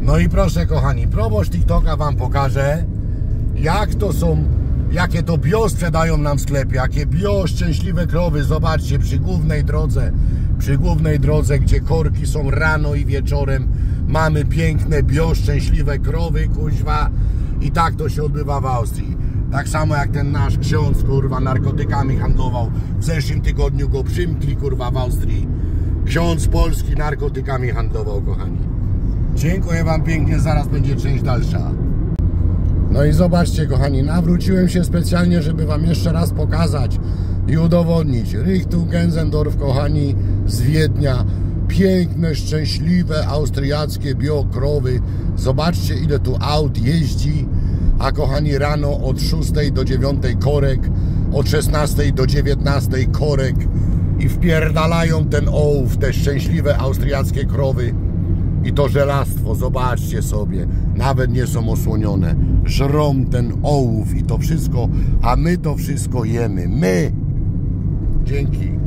No i proszę kochani, proboszcz TikToka wam pokaże, jak to są, jakie to bio sprzedają nam w sklepie, jakie bio szczęśliwe krowy. Zobaczcie, przy głównej drodze, gdzie korki są rano i wieczorem, mamy piękne bio szczęśliwe krowy, kuźwa. I tak to się odbywa w Austrii. Tak samo jak ten nasz ksiądz, kurwa, narkotykami handlował. W zeszłym tygodniu go przymkli, kurwa, w Austrii. Ksiądz polski narkotykami handlował, kochani. Dziękuję wam pięknie, zaraz będzie część dalsza. No i zobaczcie, kochani, nawróciłem się specjalnie, żeby wam jeszcze raz pokazać i udowodnić. Richtung Gensendorf, kochani, z Wiednia. Piękne, szczęśliwe, austriackie biokrowy. Zobaczcie, ile tu aut jeździ. A kochani, rano od 6 do 9 korek, od 16 do 19 korek i wpierdalają ten ołów, te szczęśliwe austriackie krowy. I to żelastwo, zobaczcie sobie, nawet nie są osłonione. Żrą ten ołów i to wszystko, a my to wszystko jemy. My! Dzięki.